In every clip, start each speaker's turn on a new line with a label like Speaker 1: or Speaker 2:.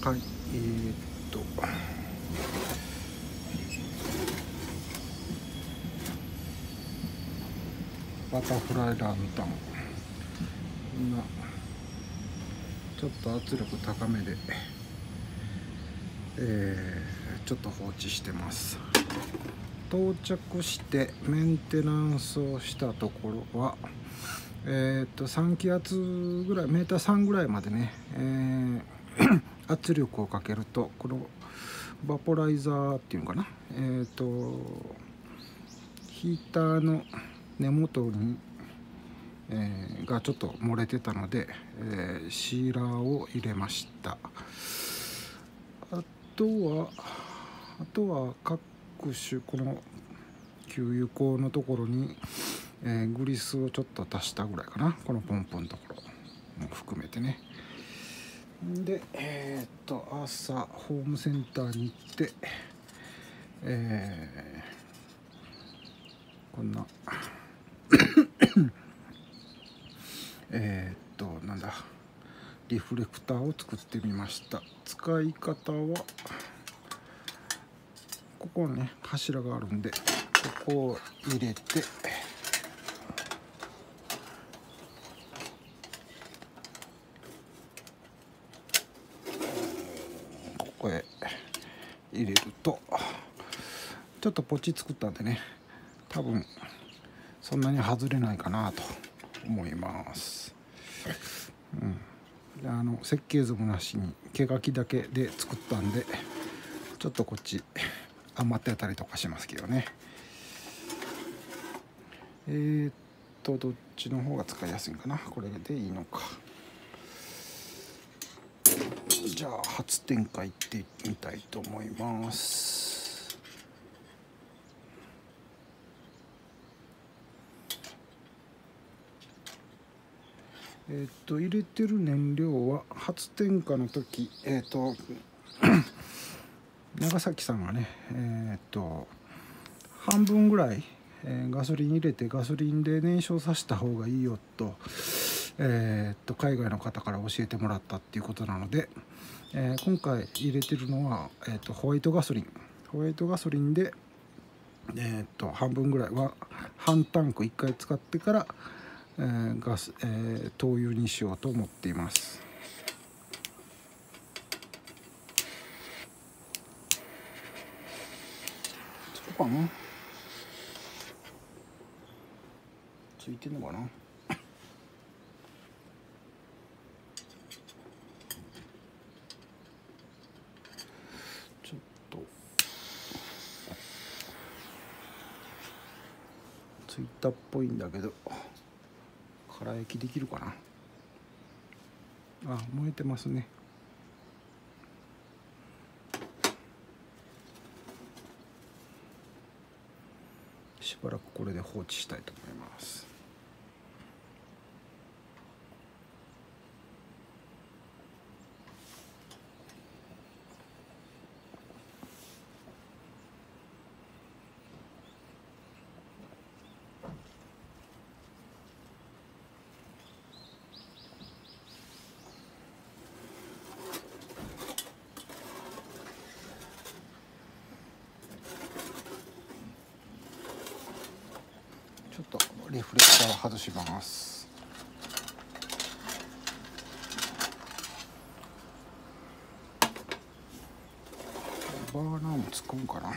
Speaker 1: はい、バタフライランタン、今ちょっと圧力高めで、ちょっと放置してます。到着してメンテナンスをしたところは、3気圧ぐらい、メーター3ぐらいまでね、圧力をかけると、このバポライザーっていうのかな、ヒーターの根元に、がちょっと漏れてたので、シーラーを入れました。あとは各種この給油口のところに、グリスをちょっと足したぐらいかな、このポンプのところも含めてね。で朝ホームセンターに行って、こんななんだ、リフレクターを作ってみました。使い方はここにね柱があるんで、ここを入れて、ここへ入れると、ちょっとポチ作ったんでね、多分そんなに外れないかなと思います。設計図もなしに毛書きだけで作ったんで、ちょっとこっち余ってたりとかしますけどね。どっちの方が使いやすいかな。これでいいのか。じゃあ初展開行ってみたいと思います。入れてる燃料は初点火の時、長崎さんがね、半分ぐらい、ガソリン入れてガソリンで燃焼させた方がいいよと、海外の方から教えてもらったっていうことなので、今回入れてるのは、ホワイトガソリンで、半分ぐらいは半タンク1回使ってから、灯油にしようと思っています。そうかな、ついてんのかな。ちょっとついたっぽいんだけど、空焼きできるかな。あ、燃えてますね。しばらくこれで放置したいと思います。ちょっとリフレクターを外します。バーナーもつくんかな。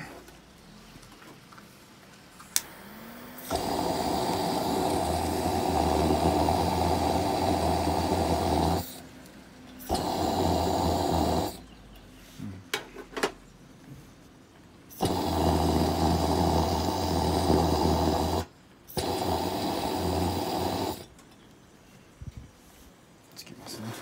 Speaker 1: つきますね。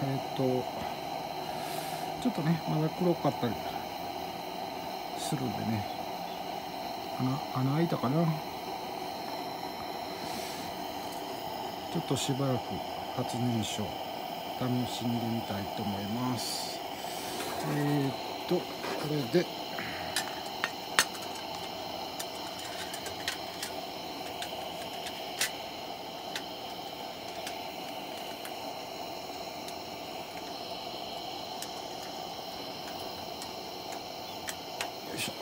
Speaker 1: ちょっとねまだ黒かったりするんでね、穴開いたかな。ちょっとしばらく発燃焼楽しんでみたいと思います。これでよいしょ。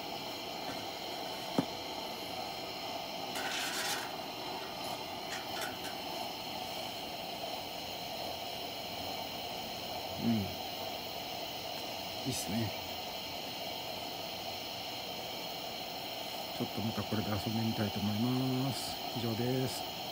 Speaker 1: いいっすね。ちょっとまたこれで遊んでみたいと思います。以上です。